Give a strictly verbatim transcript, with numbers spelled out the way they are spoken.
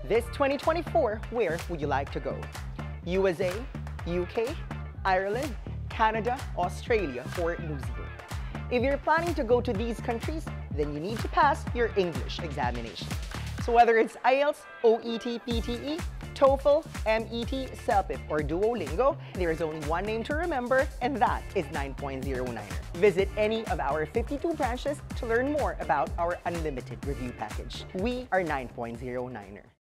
This twenty twenty-four, where would you like to go? U S A, U K, Ireland, Canada, Australia, or New Zealand? If you're planning to go to these countries, then you need to pass your English examination. So whether it's I E L T S, O E T, P T E, TOEFL, M E T, CELPIP, or Duolingo, there is only one name to remember, and that is nine point oh niner. Visit any of our fifty-two branches to learn more about our unlimited review package. We are nine point oh niner.